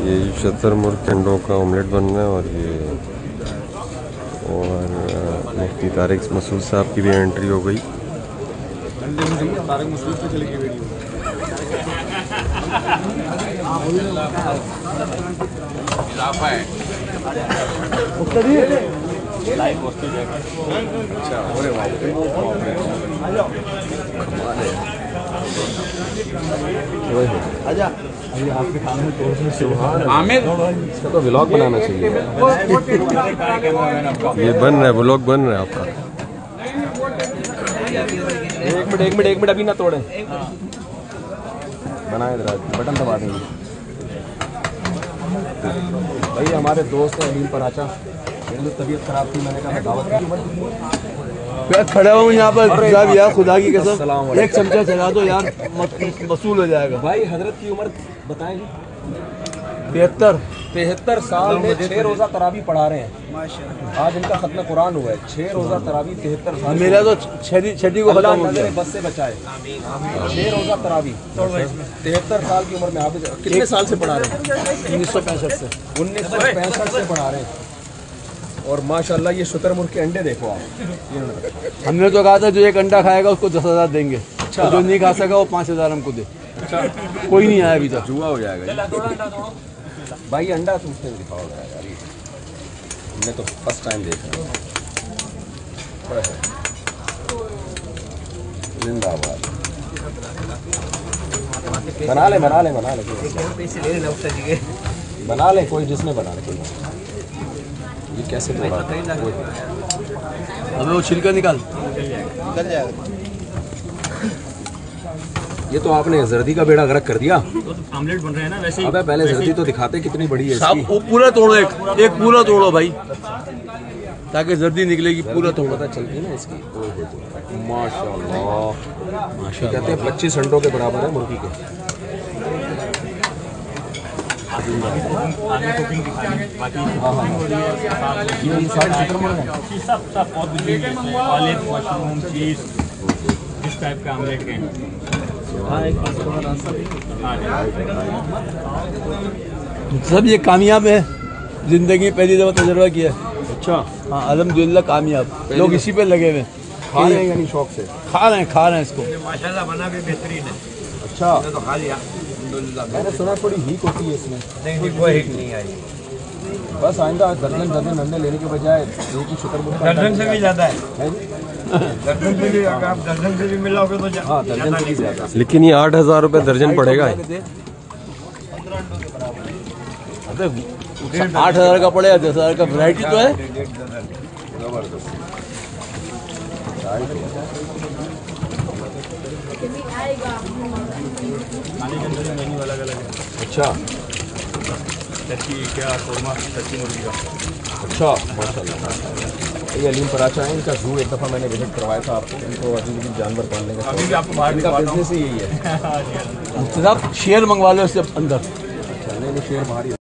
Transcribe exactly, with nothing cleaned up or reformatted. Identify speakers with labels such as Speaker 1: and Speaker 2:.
Speaker 1: ये शतरमुर्ग के अंडों का ऑमलेट बन रहा है और ये और मुफ्ती तारिक मसूद साहब की भी एंट्री हो गई। तारिक मसूद पे चली गई वीडियो। अच्छा अरे आजा आमिर, इसका तो व्लॉग बनाना चाहिए। ये बन रहा है, व्लॉग बन रहा है आपका। एक मिनट एक मिनट एक मिनट अभी ना तोड़े, बनाए बटन दबा देंगे। भाई हमारे दोस्त हैं अलीम पराचा, मेरी तबीयत खराब थी, मैंने कहा दावत की।
Speaker 2: मैं खड़ा हूँ यहाँ पर साहब, यार खुदा की कसम एक चमचा चला दो यार, वसूल हो जाएगा।
Speaker 1: भाई हजरत की उम्र बताएं।
Speaker 2: तिहत्तर
Speaker 1: तिहत्तर साल में छह रोजा तरावी पढ़ा रहे हैं। आज इनका खत्म कुरान हुआ है। छह रोजा तरावी तिहत्तर साल।
Speaker 2: मेरा तो छठी छठी को खत्म हो गया।
Speaker 1: बस से बचाए। छह रोजा तरावी तिहत्तर साल की उम्र में। आप कितने साल से पढ़ा रहे हैं?
Speaker 2: उन्नीस सौ पैंसठ से
Speaker 1: उन्नीस सौ पैंसठ से पढ़ा रहे हैं। और माशाल्लाह ये शुतुरमुर्ग के अंडे देखो आप।
Speaker 2: हमने तो कहा था जो एक अंडा खाएगा उसको दस हजार देंगे। अच्छा। तो जो नहीं खा सका वो पाँच हजार हमको दे।
Speaker 1: अच्छा।
Speaker 2: कोई नहीं आया अभी तक।
Speaker 1: जुआ हो जाएगा भाई। अंडा तुमसे दिखाओ यार, हमने तो फर्स्ट टाइम देखा। जिंदाबाद। बना ले बना ले बना ले बना ले कोई जिसने बना ले। ये कैसे तोड़ा?
Speaker 2: हमें वो छिलका निकाल निकल जाएगा।
Speaker 1: ये तो आपने जर्दी का बेड़ा गर्क कर दिया।
Speaker 3: तो आमलेट बन रहे हैं ना वैसे ही।
Speaker 1: अबे पहले जर्दी तो दिखाते कितनी बड़ी है इसकी।
Speaker 2: वो पूरा तोड़ो, एक एक पूरा तोड़ो भाई, ताकि जर्दी निकलेगी। पूरा तोड़ो,
Speaker 1: पता चलती है ना इसकी। माशाल्लाह माशाल्लाह। कहते हैं पच्चीस अंडों के बराबर है मुर्गी के।
Speaker 3: इस टाइप का आमलेट के
Speaker 2: सब ये कामयाब है। जिंदगी में पहली दफा तजुर्बा किया।
Speaker 1: अच्छा।
Speaker 2: हाँ अल्हम्दुलिल्लाह कामयाब। लोग इसी पे लगे हुए
Speaker 1: खा रहे हैं यानी शौक से
Speaker 2: खा रहे हैं खा रहे हैं इसको।
Speaker 3: माशाल्लाह बना भी बेहतरीन है।
Speaker 1: अच्छा
Speaker 3: तो खा लिया।
Speaker 1: मैंने सुना थोड़ी हीक होती है इसमें।
Speaker 3: नहीं नहीं कोई हीक नहीं आई।
Speaker 1: बस आइंदा दर्जन दर्जन अंडे लेने के बजाय एक ही शुतुरमुर्ग का
Speaker 3: दर्जन से भी ज्यादा है।
Speaker 1: है
Speaker 3: दर्जन से भी, अगर आप दर्जन से भी मिलाओगे तो
Speaker 1: हाँ दर्जन से भी ज्यादा। लेकिन ये आठ हजार रुपये दर्जन पड़ेगा।
Speaker 2: आठ हजार का पड़ेगा, दस हजार का वैरायटी तो है।
Speaker 3: मेन्यू अलग अलग है।
Speaker 1: अच्छा
Speaker 3: टर्की क्या कोरमा टर्की मुर्गी का।
Speaker 1: अच्छा माशाल्लाह। ये अलीम पराचा है, इनका जू एक दफ़ा मैंने विजिट करवाया था आपको। इनको अभी भी जानवर पालने का
Speaker 3: अभी भी आपको बाहर
Speaker 1: इनका बिजनेस ही यही है।
Speaker 2: शेयर मंगवा लो इससे अंदर।
Speaker 1: अच्छा नहीं नहीं शेर बाहर ही